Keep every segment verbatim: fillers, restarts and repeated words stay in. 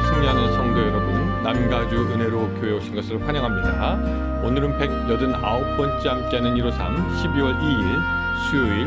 승리하는 성도 여러분, 남가주 은혜로 교회 오신 것을 환영합니다. 오늘은 백팔십구 번째 함께하는 일오삼 십이월 이일 수요일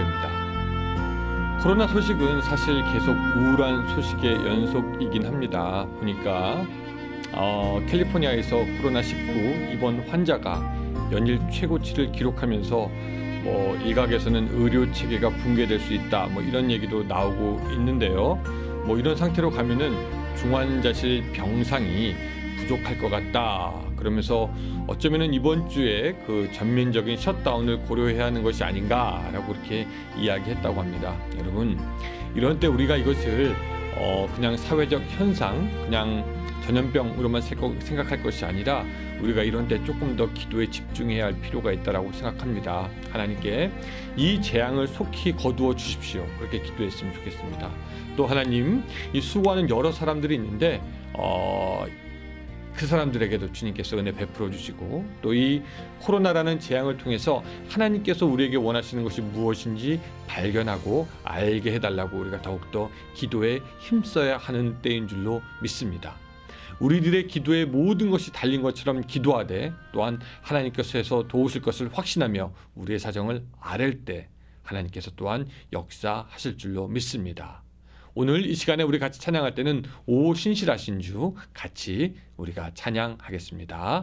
순서입니다. 코로나 소식은 사실 계속 우울한 소식의 연속이긴 합니다. 보니까 어, 캘리포니아에서 코로나 십구 입원 환자가 연일 최고치를 기록하면서 뭐 일각에서는 의료 체계가 붕괴될 수 있다, 뭐 이런 얘기도 나오고 있는데요. 뭐 이런 상태로 가면은 중환자실 병상이 부족할 것 같다. 그러면서 어쩌면은 이번 주에 그 전면적인 셧다운을 고려해야 하는 것이 아닌가라고 이렇게 이야기했다고 합니다. 여러분, 이런 때 우리가 이것을 어 그냥 사회적 현상, 그냥 전염병으로만 생각할 것이 아니라 우리가 이런 때 조금 더 기도에 집중해야 할 필요가 있다라고 생각합니다. 하나님께 이 재앙을 속히 거두어 주십시오. 그렇게 기도했으면 좋겠습니다. 또 하나님, 이 수고하는 여러 사람들이 있는데 어, 그 사람들에게도 주님께서 은혜 베풀어 주시고, 또 이 코로나라는 재앙을 통해서 하나님께서 우리에게 원하시는 것이 무엇인지 발견하고 알게 해달라고 우리가 더욱더 기도에 힘써야 하는 때인 줄로 믿습니다. 우리들의 기도에 모든 것이 달린 것처럼 기도하되, 또한 하나님께서 해서 도우실 것을 확신하며 우리의 사정을 아랠 때 하나님께서 또한 역사하실 줄로 믿습니다. 오늘 이 시간에 우리 같이 찬양할 때는 오 신실하신 주 같이 우리가 찬양하겠습니다.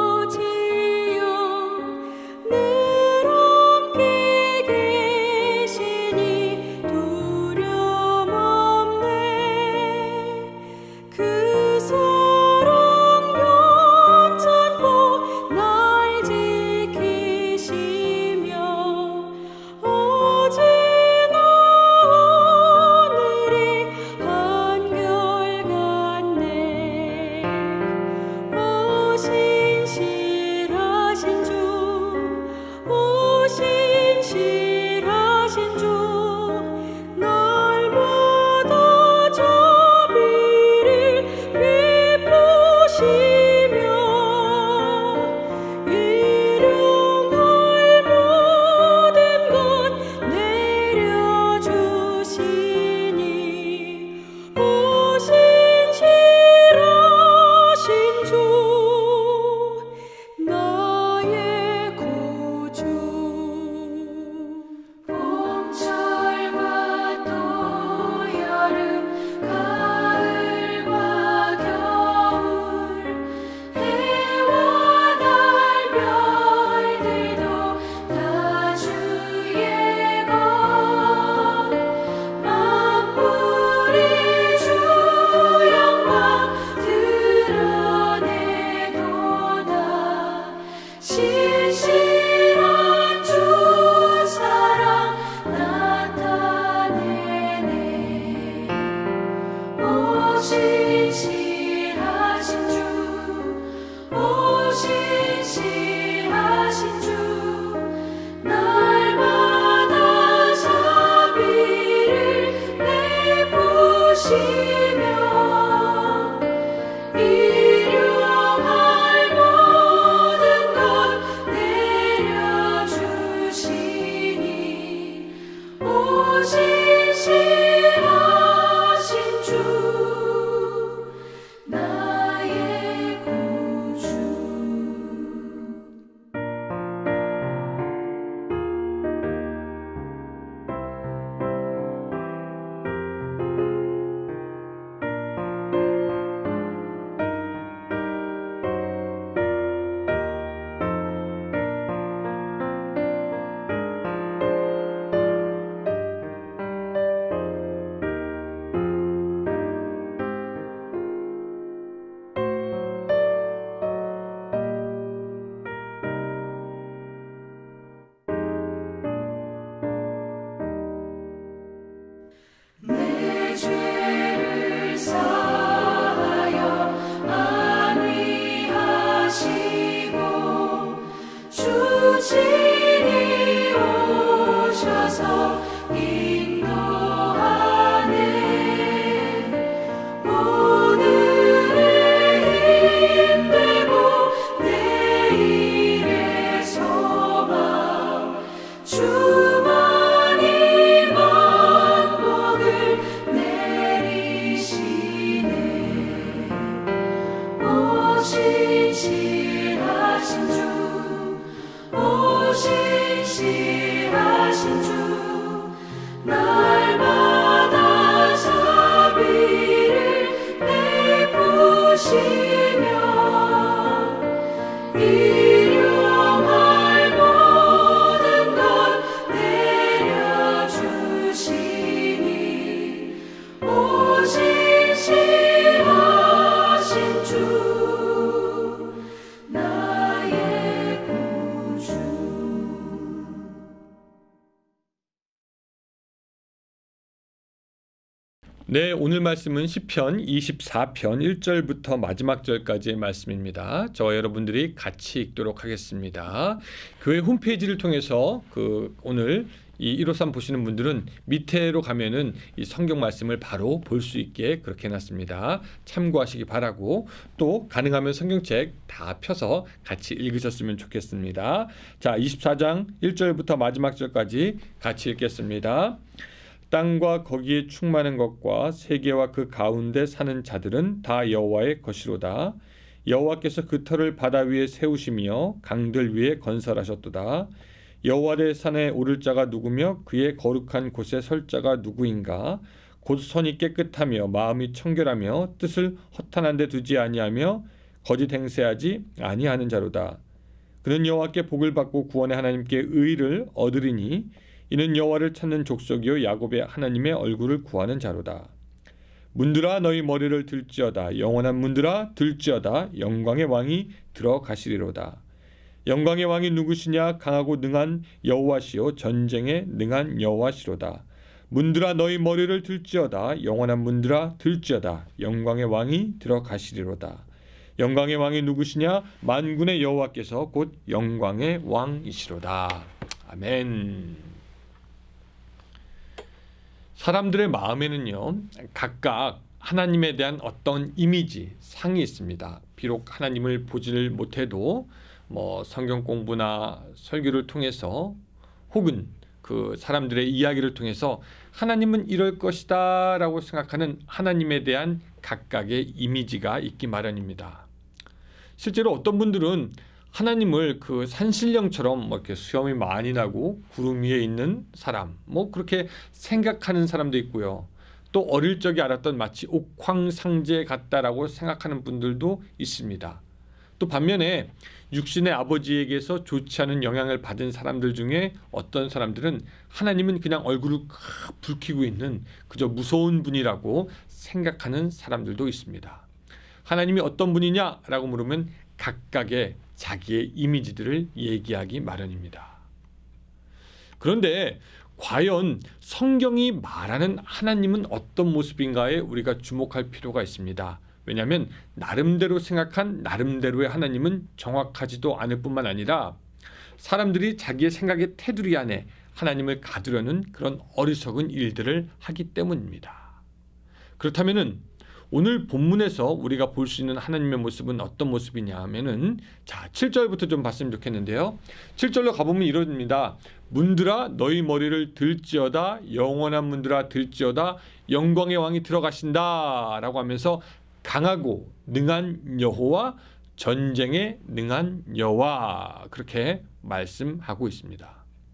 늘 함께 네, 오늘 말씀은 시편 이십사 편 일 절부터 마지막 절까지의 말씀입니다. 저와 여러분들이 같이 읽도록 하겠습니다. 교회 홈페이지를 통해서 그 오늘 이 일오삼 보시는 분들은 밑에로 가면은 이 성경 말씀을 바로 볼 수 있게 그렇게 해놨습니다. 참고하시기 바라고, 또 가능하면 성경책 다 펴서 같이 읽으셨으면 좋겠습니다. 자, 이십사 장 일 절부터 마지막 절까지 같이 읽겠습니다. 땅과 거기에 충만한 것과 세계와 그 가운데 사는 자들은 다 여호와의 것이로다. 여호와께서 그 터를 바다 위에 세우시며 강들 위에 건설하셨도다. 여호와의 산에 오를 자가 누구며 그의 거룩한 곳에 설 자가 누구인가? 곧 손이 깨끗하며 마음이 청결하며 뜻을 허탄한 데 두지 아니하며 거짓 행세하지 아니하는 자로다. 그는 여호와께 복을 받고 구원의 하나님께 의를 얻으리니 이는 여호와를 찾는 족속이요 야곱의 하나님의 얼굴을 구하는 자로다. 문들아 너희 머리를 들지어다. 영원한 문들아 들지어다. 영광의 왕이 들어가시리로다. 영광의 왕이 누구시냐? 강하고 능한 여호와시요 전쟁에 능한 여호와시로다. 문들아 너희 머리를 들지어다. 영원한 문들아 들지어다. 영광의 왕이 들어가시리로다. 영광의 왕이 누구시냐? 만군의 여호와께서 곧 영광의 왕이시로다. 아멘. 사람들의 마음에는요, 각각 하나님에 대한 어떤 이미지, 상이 있습니다. 비록 하나님을 보지를 못해도 뭐 성경 공부나 설교를 통해서 혹은 그 사람들의 이야기를 통해서 하나님은 이럴 것이다 라고 생각하는 하나님에 대한 각각의 이미지가 있기 마련입니다. 실제로 어떤 분들은 하나님을 그 산신령처럼 뭐 이렇게 수염이 많이 나고 구름 위에 있는 사람, 뭐 그렇게 생각하는 사람도 있고요. 또 어릴 적에 알았던 마치 옥황상제 같다라고 생각하는 분들도 있습니다. 또 반면에 육신의 아버지에게서 좋지 않은 영향을 받은 사람들 중에 어떤 사람들은 하나님은 그냥 얼굴을 붉히고 있는 그저 무서운 분이라고 생각하는 사람들도 있습니다. 하나님이 어떤 분이냐라고 물으면 각각의 자기의 이미지들을 얘기하기 마련입니다. 그런데 과연 성경이 말하는 하나님은 어떤 모습인가에 우리가 주목할 필요가 있습니다. 왜냐하면 나름대로 생각한 나름대로의 하나님은 정확하지도 않을 뿐만 아니라 사람들이 자기의 생각의 테두리 안에 하나님을 가두려는 그런 어리석은 일들을 하기 때문입니다. 그렇다면은 오늘 본문에서 우리가 볼 수 있는 하나님의 모습은 어떤 모습이냐 하면은, 자, 칠 절부터 좀 봤으면 좋겠는데요. 칠 절로 가보면 이럽니다. 문들아 너희 머리를 들지어다. 영원한 문들아 들지어다. 영광의 왕이 들어가신다 라고 하면서 강하고 능한 여호와, 전쟁에 능한 여호와, 그렇게 말씀하고 있습니다.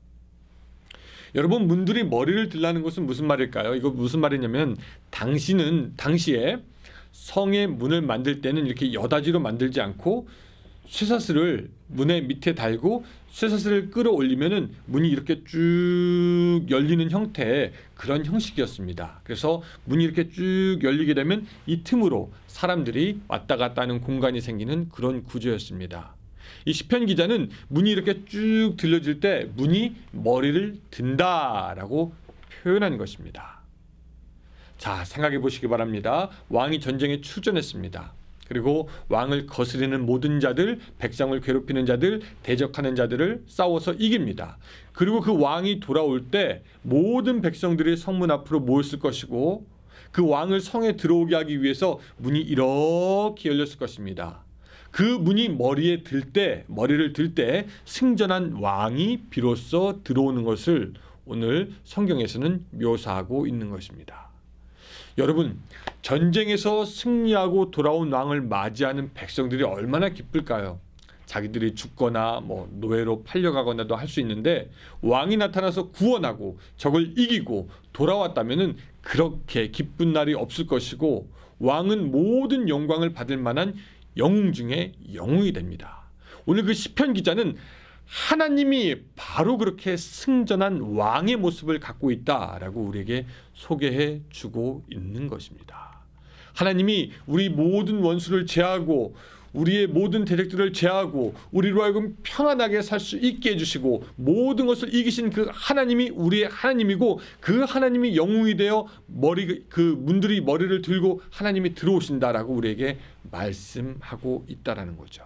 여러분, 문들이 머리를 들라는 것은 무슨 말일까요? 이거 무슨 말이냐면, 당시는 당시에 성의 문을 만들 때는 이렇게 여다지로 만들지 않고 쇠사슬을 문의 밑에 달고 쇠사슬을 끌어올리면은 문이 이렇게 쭉 열리는 형태의 그런 형식이었습니다. 그래서 문이 이렇게 쭉 열리게 되면 이 틈으로 사람들이 왔다 갔다 하는 공간이 생기는 그런 구조였습니다. 이 시편 기자는 문이 이렇게 쭉 들려질 때 문이 머리를 든다라고 표현한 것입니다. 자, 생각해 보시기 바랍니다. 왕이 전쟁에 출전했습니다. 그리고 왕을 거스르는 모든 자들, 백성을 괴롭히는 자들, 대적하는 자들을 싸워서 이깁니다. 그리고 그 왕이 돌아올 때 모든 백성들이 성문 앞으로 모였을 것이고 그 왕을 성에 들어오게 하기 위해서 문이 이렇게 열렸을 것입니다. 그 문이 머리에 들 때, 머리를 들 때 승전한 왕이 비로소 들어오는 것을 오늘 성경에서는 묘사하고 있는 것입니다. 여러분, 전쟁에서 승리하고 돌아온 왕을 맞이하는 백성들이 얼마나 기쁠까요? 자기들이 죽거나 뭐 노예로 팔려가거나도 할 수 있는데 왕이 나타나서 구원하고 적을 이기고 돌아왔다면은 그렇게 기쁜 날이 없을 것이고, 왕은 모든 영광을 받을 만한 영웅 중에 영웅이 됩니다. 오늘 그 시편 기자는 하나님이 바로 그렇게 승전한 왕의 모습을 갖고 있다라고 우리에게 소개해 주고 있는 것입니다. 하나님이 우리 모든 원수를 제하고 우리의 모든 대적들을 제하고 우리로 하여금 평안하게 살 수 있게 해주시고 모든 것을 이기신 그 하나님이 우리의 하나님이고 그 하나님이 영웅이 되어 머리 그 문들이 머리를 들고 하나님이 들어오신다라고 우리에게 말씀하고 있다라는 거죠.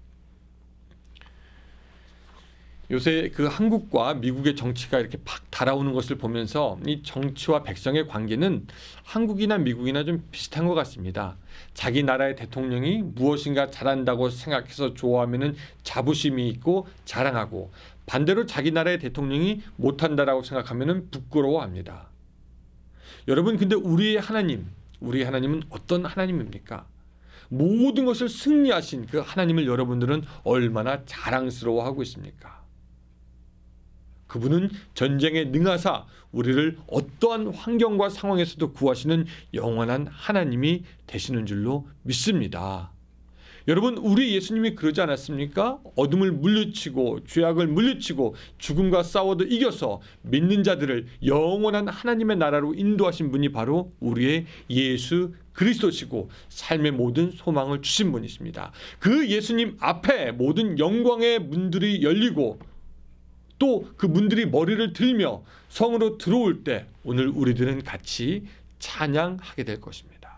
요새 그 한국과 미국의 정치가 이렇게 팍 달아오는 것을 보면서 이 정치와 백성의 관계는 한국이나 미국이나 좀 비슷한 것 같습니다. 자기 나라의 대통령이 무엇인가 잘한다고 생각해서 좋아하면은 자부심이 있고 자랑하고, 반대로 자기 나라의 대통령이 못한다라고 생각하면은 부끄러워합니다. 여러분, 근데 우리의 하나님, 우리의 하나님은 어떤 하나님입니까? 모든 것을 승리하신 그 하나님을 여러분들은 얼마나 자랑스러워하고 있습니까? 그분은 전쟁에 능하사 우리를 어떠한 환경과 상황에서도 구하시는 영원한 하나님이 되시는 줄로 믿습니다. 여러분, 우리 예수님이 그러지 않았습니까? 어둠을 물리치고 죄악을 물리치고 죽음과 싸워도 이겨서 믿는 자들을 영원한 하나님의 나라로 인도하신 분이 바로 우리의 예수 그리스도시고 삶의 모든 소망을 주신 분이십니다. 그 예수님 앞에 모든 영광의 문들이 열리고 또 그 문들이 머리를 들며 성으로 들어올 때 오늘 우리들은 같이 찬양하게 될 것입니다.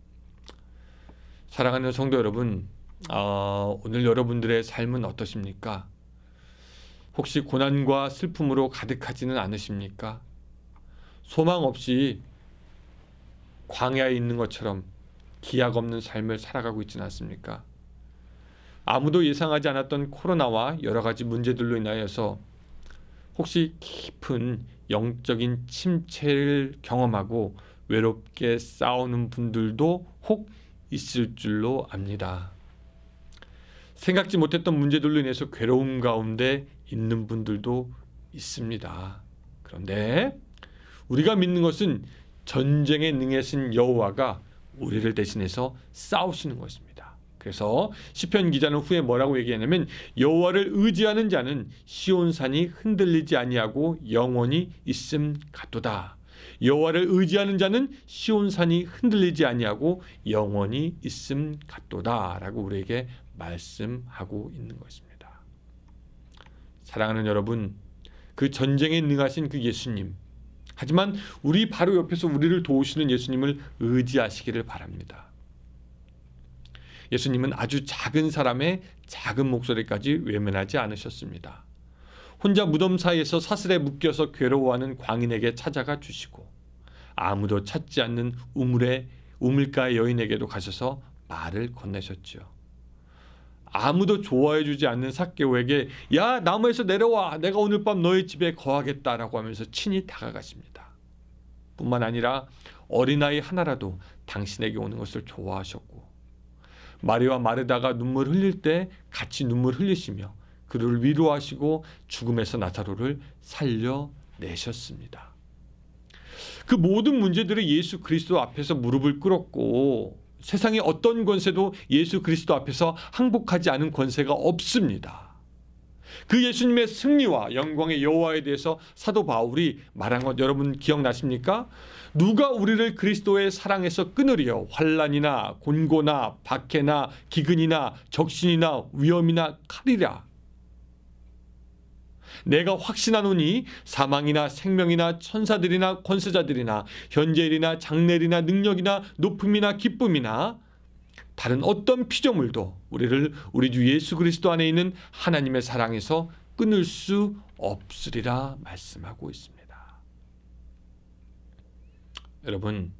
사랑하는 성도 여러분, 어, 오늘 여러분들의 삶은 어떠십니까? 혹시 고난과 슬픔으로 가득하지는 않으십니까? 소망 없이 광야에 있는 것처럼 기약 없는 삶을 살아가고 있지는 않습니까? 아무도 예상하지 않았던 코로나와 여러 가지 문제들로 인하여서 혹시 깊은 영적인 침체를 경험하고 외롭게 싸우는 분들도 혹 있을 줄로 압니다. 생각지 못했던 문제들로 인해서 괴로움 가운데 있는 분들도 있습니다. 그런데 우리가 믿는 것은 전쟁에 능하신 여호와가 우리를 대신해서 싸우시는 것입니다. 그래서 시편 기자는 후에 뭐라고 얘기하냐면 여호와를 의지하는 자는 시온산이 흔들리지 아니하고 영원히 있음 같도다. 여호와를 의지하는 자는 시온산이 흔들리지 아니하고 영원히 있음 같도다 라고 우리에게 말씀하고 있는 것입니다. 사랑하는 여러분, 그 전쟁에 능하신 그 예수님, 하지만 우리 바로 옆에서 우리를 도우시는 예수님을 의지하시기를 바랍니다. 예수님은 아주 작은 사람의 작은 목소리까지 외면하지 않으셨습니다. 혼자 무덤 사이에서 사슬에 묶여서 괴로워하는 광인에게 찾아가 주시고 아무도 찾지 않는 우물의 우물가의 여인에게도 가셔서 말을 건네셨죠. 아무도 좋아해 주지 않는 삭개오에게 야, 나무에서 내려와, 내가 오늘 밤 너의 집에 거하겠다라고 하면서 친히 다가가십니다. 뿐만 아니라 어린아이 하나라도 당신에게 오는 것을 좋아하셨고, 마리와 마르다가 눈물 흘릴 때 같이 눈물 흘리시며 그를 위로하시고 죽음에서 나사로를 살려내셨습니다. 그 모든 문제들을 예수 그리스도 앞에서 무릎을 꿇었고, 세상의 어떤 권세도 예수 그리스도 앞에서 항복하지 않은 권세가 없습니다. 그 예수님의 승리와 영광의 여호와에 대해서 사도 바울이 말한 것 여러분 기억나십니까? 누가 우리를 그리스도의 사랑에서 끊으리요? 환난이나 곤고나 박해나 기근이나 적신이나 위험이나 칼이라. 내가 확신하노니 사망이나 생명이나 천사들이나 권세자들이나 현재일이나 장래일이나 능력이나 높음이나 기쁨이나 다른 어떤 피조물도 우리를 우리 주 예수 그리스도 안에 있는 하나님의 사랑에서 끊을 수 없으리라 말씀하고 있습니다. 여러분,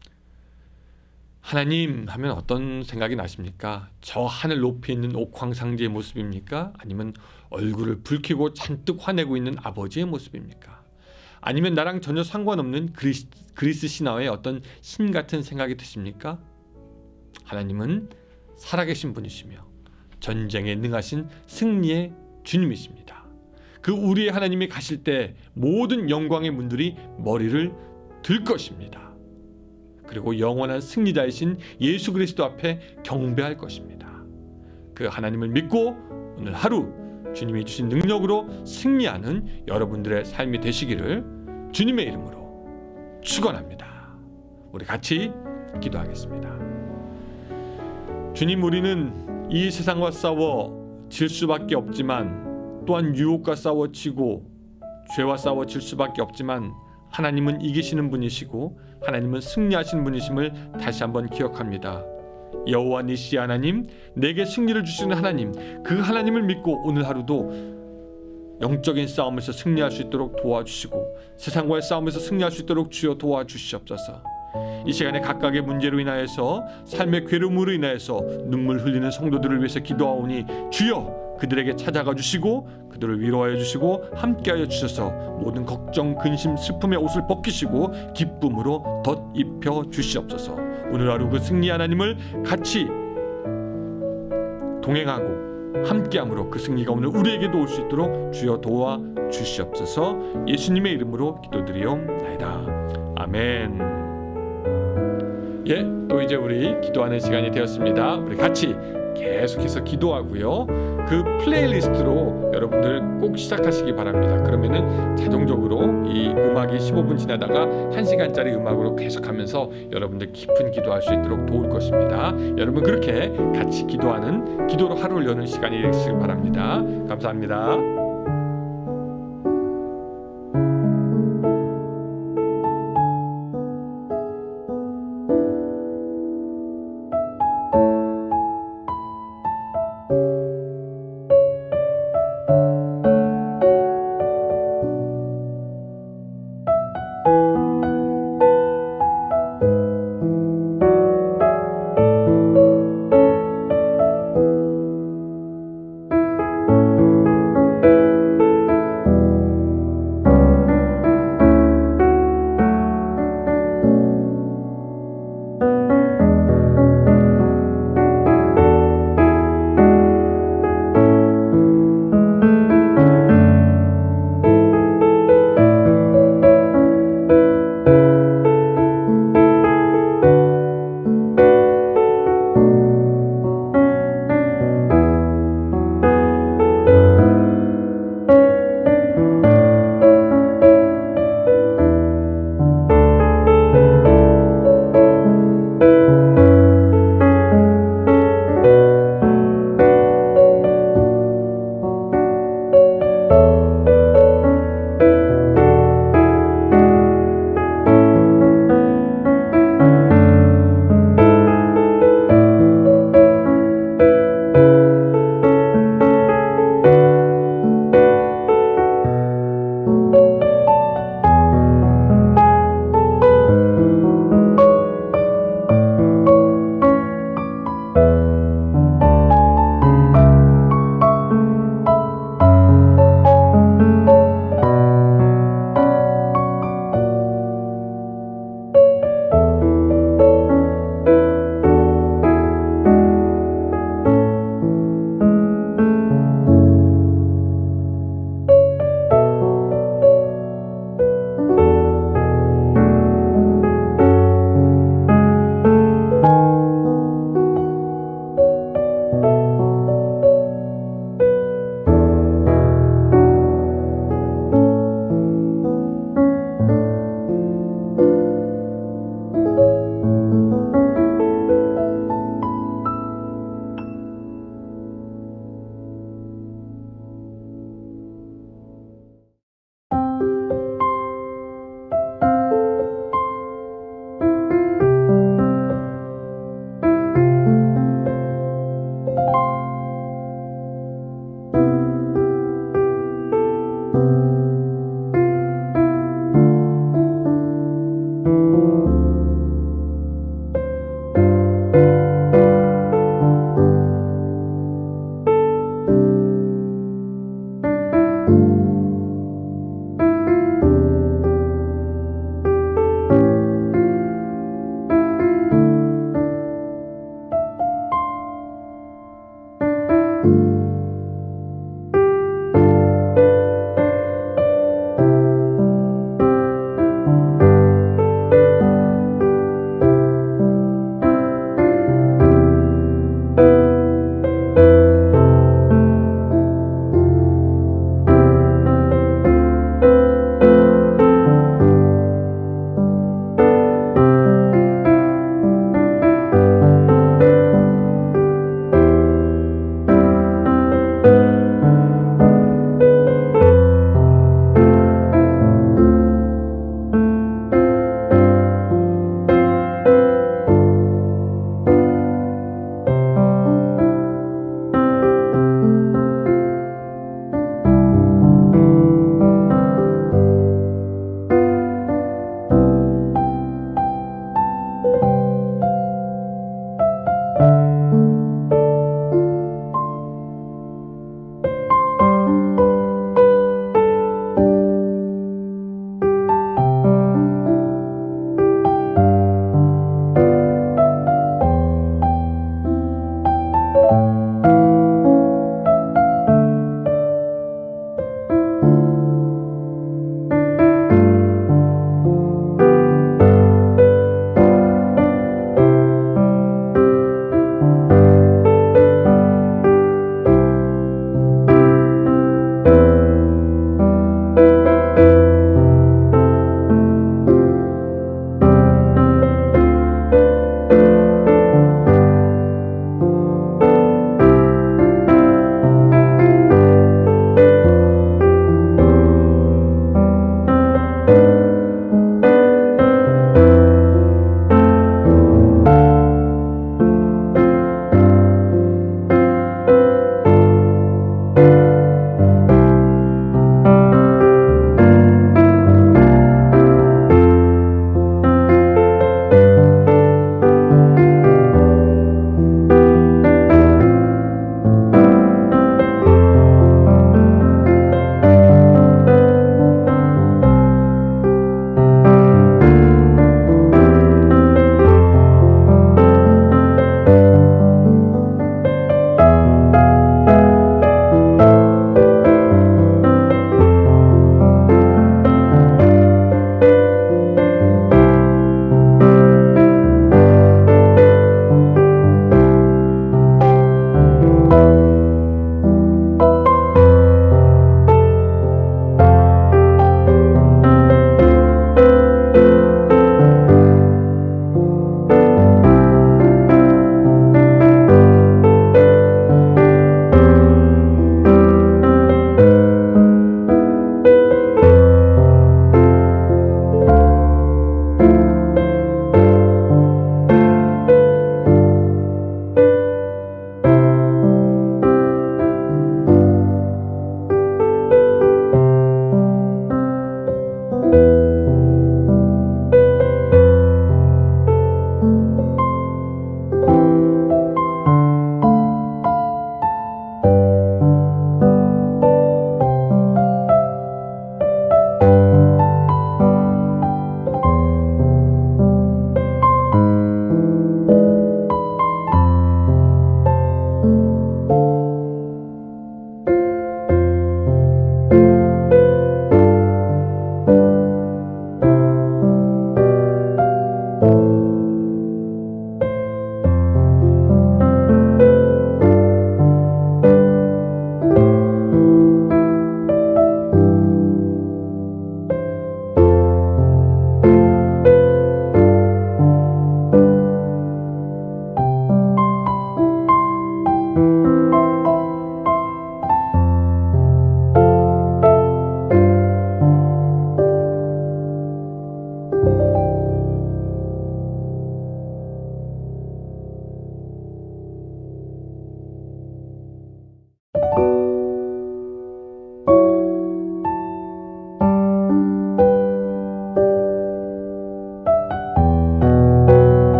하나님 하면 어떤 생각이 나십니까? 저 하늘 높이 있는 옥황상제의 모습입니까? 아니면 얼굴을 붉히고 잔뜩 화내고 있는 아버지의 모습입니까? 아니면 나랑 전혀 상관없는 그리스, 그리스 신화의 어떤 신 같은 생각이 드십니까? 하나님은 살아계신 분이시며 전쟁에 능하신 승리의 주님이십니다. 그 우리의 하나님이 가실 때 모든 영광의 문들이 머리를 들 것입니다. 그리고 영원한 승리자이신 예수 그리스도 앞에 경배할 것입니다. 그 하나님을 믿고 오늘 하루 주님이 주신 능력으로 승리하는 여러분들의 삶이 되시기를 주님의 이름으로 축원합니다. 우리 같이 기도하겠습니다. 주님, 우리는 이 세상과 싸워 질 수밖에 없지만, 또한 유혹과 싸워치고 죄와 싸워질 수밖에 없지만, 하나님은 이기시는 분이시고 하나님은 승리하시는 분이심을 다시 한번 기억합니다. 여호와 니시 하나님, 내게 승리를 주시는 하나님, 그 하나님을 믿고 오늘 하루도 영적인 싸움에서 승리할 수 있도록 도와주시고 세상과의 싸움에서 승리할 수 있도록 주여 도와주시옵소서. 이 시간에 각각의 문제로 인하여서, 삶의 괴로움으로 인하여서 눈물 흘리는 성도들을 위해서 기도하오니 주여 그들에게 찾아가 주시고 그들을 위로하여 주시고 함께하여 주셔서 모든 걱정, 근심, 슬픔의 옷을 벗기시고 기쁨으로 덧입혀 주시옵소서. 오늘 하루 그 승리 하나님을 같이 동행하고 함께함으로 그 승리가 오늘 우리에게도 올 수 있도록 주여 도와 주시옵소서. 예수님의 이름으로 기도드리옵나이다. 아멘. 예, 또 이제 우리 기도하는 시간이 되었습니다. 우리 같이 계속해서 기도하고요. 그 플레이리스트로 여러분들 꼭 시작하시기 바랍니다. 그러면은 자동적으로 이 음악이 십오 분 지나다가 한 시간짜리 음악으로 계속하면서 여러분들 깊은 기도할 수 있도록 도울 것입니다. 여러분 그렇게 같이 기도하는, 기도로 하루를 여는 시간이 되시길 바랍니다. 감사합니다.